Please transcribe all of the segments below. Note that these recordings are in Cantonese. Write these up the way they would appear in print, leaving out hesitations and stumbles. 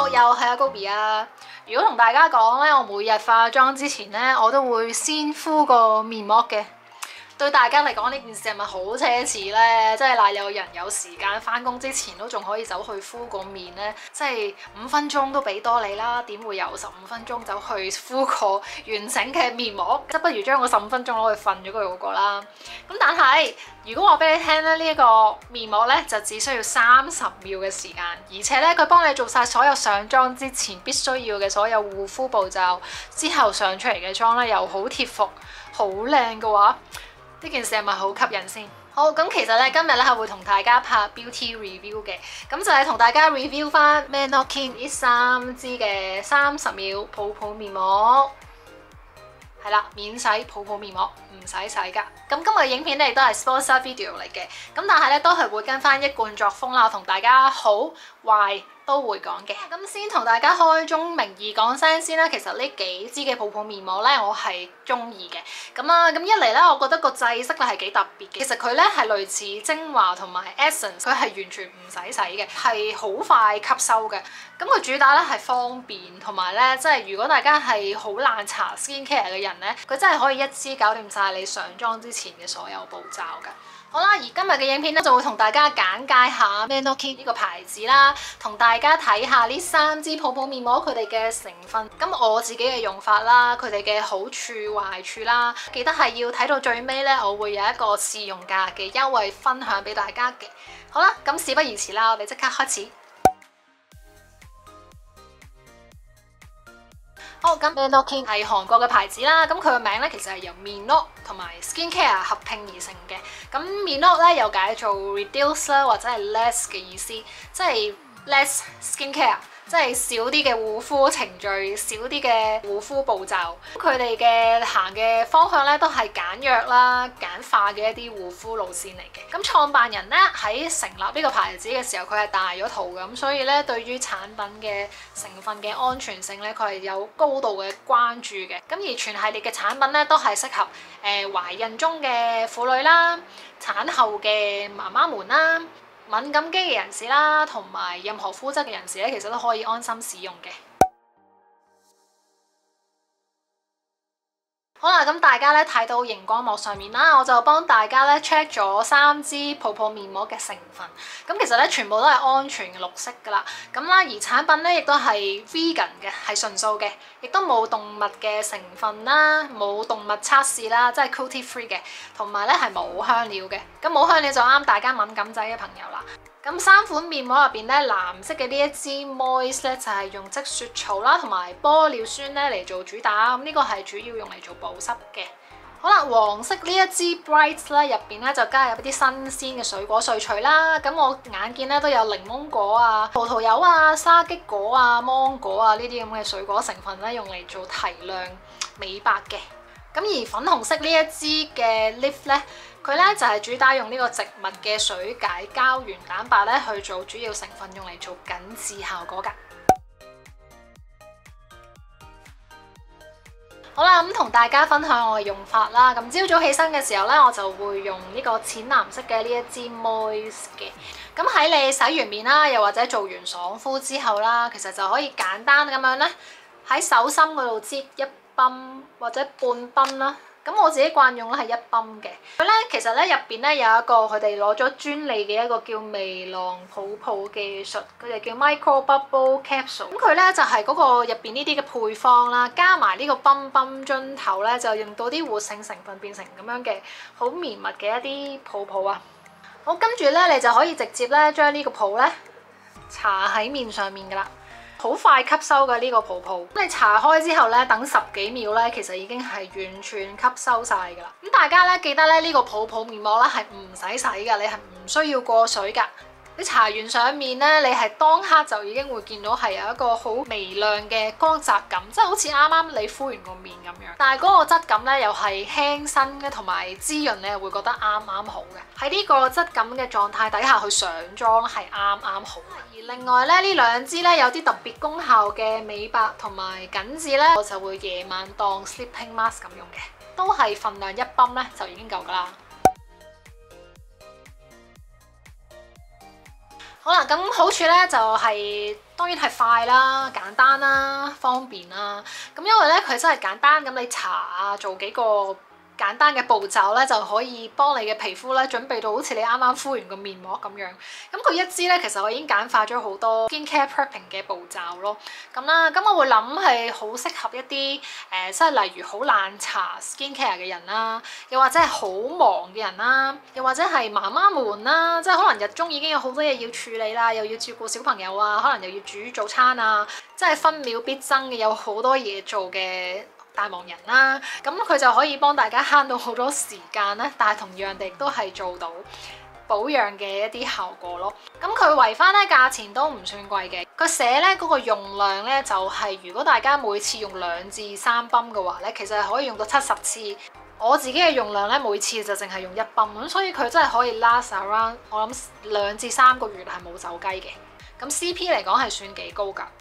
又係阿 Gobi 啊！如果同大家講咧，我每日化妝之前咧，我都會先敷個面膜嘅。對大家嚟講呢件事係咪好奢侈呢？即係賴有人有時間返工之前都仲可以走去敷個面呢？即係5分鐘都俾多你啦，點會有15分鐘走去敷個完整嘅面膜？即不如將個15分鐘攞去瞓咗佢好過啦。咁但係如果話俾你聽咧，呢一個面膜咧就只需要30秒嘅時間，而且咧佢幫你做晒所有上妝之前必須要嘅所有護膚步驟，之後上出嚟嘅妝咧又好貼服、好靚嘅話。呢件事係咪好吸引先？好，咁其實咧今日咧係會同大家拍 beauty review 嘅，咁就係同大家 review 翻 Manokin 呢3支嘅30秒泡泡面膜，係啦，免洗泡泡面膜，唔使洗㗎。咁今日嘅影片咧亦都係 sponsor video 嚟嘅，咁但係咧都係會跟翻一貫作風啦，同大家好壞都會講嘅。咁先同大家開宗明義講聲先啦，其實呢幾支嘅泡泡面膜咧，我係中意嘅。咁一嚟咧，我覺得個製式咧係幾特別嘅。其實佢咧係類似精華同埋 essence， 佢係完全唔使洗嘅，係好快吸收嘅。咁佢主打咧係方便，同埋咧即係如果大家係好懶搽 skin care 嘅人咧，佢真係可以一支搞掂晒你上妝之前嘅所有步驟㗎。好啦，而今日嘅影片咧就會同大家簡介下 Manokin 呢個牌子啦，同大家睇下呢3支泡泡面膜佢哋嘅成分，咁我自己嘅用法啦，佢哋嘅好處壞處啦，記得係要睇到最尾咧，我會有一個試用價嘅優惠分享俾大家嘅。好啦，咁事不宜遲啦，我哋即刻開始。好，咁 Manokin 係韓國嘅牌子啦，咁佢嘅名咧其實係由 Minok 同埋 Skincare 合拼而成嘅。咁 Minok 咧又解做 reduce 啦，或者係 less 嘅意思，即係 less skincare， 即係少啲嘅護膚程序，少啲嘅護膚步驟。佢哋嘅行嘅方向咧都係簡約啦、簡化嘅一啲護膚路線嚟嘅。咁創辦人咧喺成立呢個牌子嘅時候，佢係大咗肚嘅，咁所以咧對於產品嘅成分嘅安全性咧，佢係有高度嘅關注嘅。咁而全系列嘅產品咧都係適合懷孕中嘅婦女啦、產後嘅媽媽們啦、敏感肌嘅人士啦，同埋任何膚質嘅人士咧，其實都可以安心使用嘅。好啦，咁大家咧睇到熒光幕上面啦，我就幫大家咧 check 咗3支泡泡面膜嘅成分。咁其實咧全部都係安全嘅綠色㗎啦。咁啦，而產品咧亦都係 vegan 嘅，係純素嘅，亦都冇動物嘅成分啦，冇動物測試啦，即係 cruelty free 嘅，同埋咧係冇香料嘅。咁冇香料就啱大家敏感仔嘅朋友啦。咁3款面膜入邊咧，藍色嘅呢一支 Moist 咧就係用積雪草啦同埋玻尿酸咧嚟做主打，咁呢個係主要用嚟做保濕嘅。好啦，黃色呢一支 Bright 咧入邊咧就加入一啲新鮮嘅水果萃取啦。咁我眼見咧都有檸檬果啊、葡萄柚啊、沙棘果啊、芒果啊呢啲咁嘅水果成分咧，用嚟做提亮美白嘅。咁而粉紅色呢一支嘅 Lift 咧，佢咧就係主打用呢個植物嘅水解膠原蛋白咧去做主要成分，用嚟做緊緻效果㗎。好啦，咁同大家分享我嘅用法啦。咁朝早起身嘅時候咧，我就會用呢個淺藍色嘅呢一支 Moist 嘅。咁喺你洗完面啦，又或者做完爽膚之後啦，其實就可以簡單咁樣咧喺手心嗰度擠1泵或者半泵啦。咁我自己慣用咧係1泵嘅。佢咧其實咧入邊咧有一個佢哋攞咗專利嘅一個叫微浪泡泡技術，佢哋叫 Micro Bubble Capsule。咁佢咧就係嗰個入邊呢啲嘅配方啦，加埋呢個泵樽頭咧，就用到啲活性成分變成咁樣嘅好綿密嘅一啲泡泡啊。好，跟住咧你就可以直接咧將呢個泡咧搽喺面上面噶啦。好快吸收嘅呢個泡泡，咁你搽開之後咧，等10幾秒咧，其實已經係完全吸收晒㗎啦。咁大家咧記得咧，呢個泡泡面膜咧係唔使洗㗎，你係唔需要過水㗎。你搽完上面咧，你係當刻就已經會見到係有一個好微亮嘅光澤感，即係好似啱啱你敷完個面咁樣。但係嗰個質感咧又係輕身嘅，同埋滋潤，你係會覺得啱啱好嘅。喺呢個質感嘅狀態底下去上妝係啱啱好。而另外咧，呢2支咧有啲特別功效嘅美白同埋緊緻咧，我就會夜晚當 sleeping mask 咁用嘅，都係份量1泵咧就已經夠㗎啦。好啦，咁好處咧就係當然係快啦、簡單啦、方便啦。咁因為咧佢真係簡單，咁你搽啊，做幾個簡單嘅步驟咧，就可以幫你嘅皮膚咧準備到好似你啱啱敷完個面膜咁樣。咁佢一支咧，其實我已經簡化咗好多 skincare prepping 嘅步驟咯。咁啦，咁我會諗係好適合一啲即係例如好懶搽 skincare 嘅人啦，又或者係好忙嘅人啦，又或者係媽媽們啦，即係可能日中已經有好多嘢要處理啦，又要照顧小朋友啊，可能又要煮早餐啊，即係分秒必爭嘅，有好多嘢做嘅大忙人啦，咁佢就可以幫大家慳到好多時間咧，但係同樣地亦都係做到保養嘅一啲效果咯。咁佢圍翻咧價錢都唔算貴嘅，佢寫咧嗰個用量咧就係如果大家每次用2至3泵嘅話咧，其實係可以用到70次。我自己嘅用量咧每次就淨係用1泵，咁所以佢真係可以 last around 我諗2至3個月係冇走雞嘅。咁 CP 嚟講係算幾高㗎。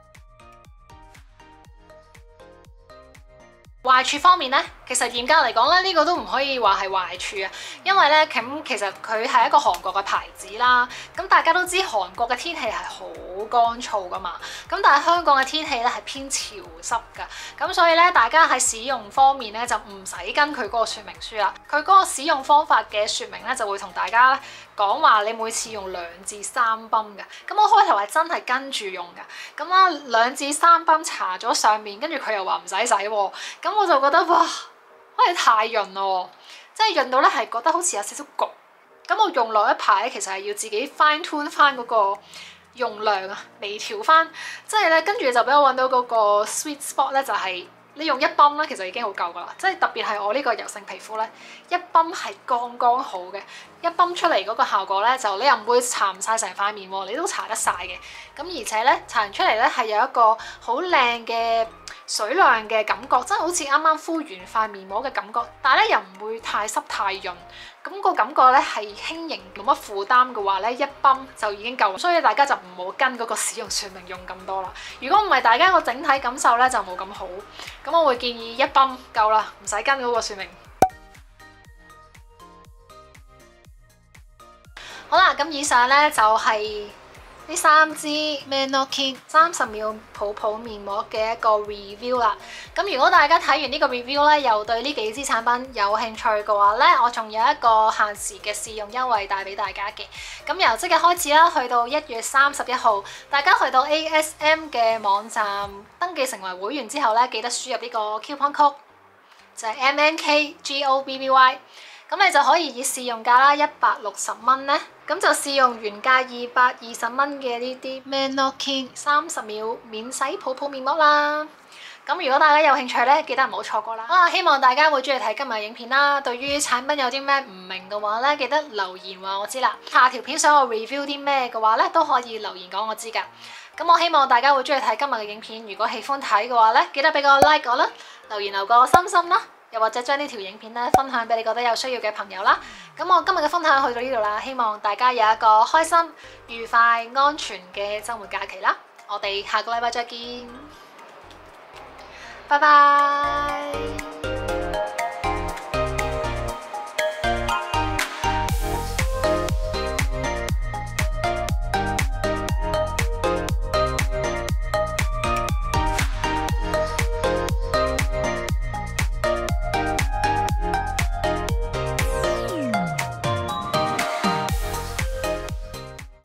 壞處方面咧，其實嚴格嚟講咧，呢個都唔可以話係壞處啊，因為咧咁其實佢係一個韓國嘅牌子啦。咁大家都知韓國嘅天氣係好乾燥噶嘛，咁但係香港嘅天氣咧係偏潮濕噶，咁所以咧大家喺使用方面咧就唔使跟佢嗰個說明書啦。佢嗰個使用方法嘅說明咧就會同大家咧講話你每次用2至3泵嘅。咁我開頭係真係跟住用㗎，咁啦2至3泵搽咗上面，跟住佢又話唔使洗喎，咁我就覺得哇，好似太潤咯，即係潤到咧係覺得好似有少少焗。咁我用落一排咧，其實係要自己 fine tune 翻嗰個用量啊，微調翻，即係咧跟住就俾我揾到嗰個 sweet spot 咧，就係你用1泵咧，其實已經好夠噶啦。即係特別係我呢個油性皮膚咧，1泵係剛剛好嘅。1泵出嚟嗰個效果咧，就你又唔會搽唔晒成塊面喎，你都搽得晒嘅。咁而且咧搽完出嚟咧係有一個好靚嘅水亮嘅感覺，真係好似啱啱敷完塊面膜嘅感覺，但係咧又唔會太濕太潤，咁個感覺咧係輕盈冇乜負擔嘅話咧，1泵就已經夠，所以大家就唔好跟嗰個使用說明用咁多啦。如果唔係，大家個整體感受咧就冇咁好，咁我會建議1泵夠啦，唔使跟嗰個說明。好啦，咁以上咧就係呢3支 Menokin 30秒泡泡面膜嘅一個 review 啦。咁如果大家睇完呢個 review 咧，又對呢幾支產品有興趣嘅話咧，我仲有一個限時嘅試用優惠帶俾大家嘅。咁由即日開始啦，去到1月31號，大家去到 ASM 嘅網站登記成為會員之後咧，記得輸入呢個 coupon code 就係 MNKGOBBY。咁你就可以以試用價啦160蚊咧，咁就試用原價220蚊嘅呢啲 Menokin 30秒免洗泡泡面膜啦。咁如果大家有興趣咧，記得唔好錯過啦。希望大家會中意睇今日嘅影片啦。對於產品有啲咩唔明嘅話咧，記得留言話我知啦。下條片想我 review 啲咩嘅話咧，都可以留言講我知㗎。咁我希望大家會中意睇今日嘅影片。如果喜歡睇嘅話咧，記得俾個 like 我啦，留言留個心心啦。又或者將呢條影片咧分享俾你覺得有需要嘅朋友啦。咁我今日嘅分享去到呢度啦，希望大家有一個開心、愉快、安全嘅週末假期啦。我哋下個禮拜再見，拜拜。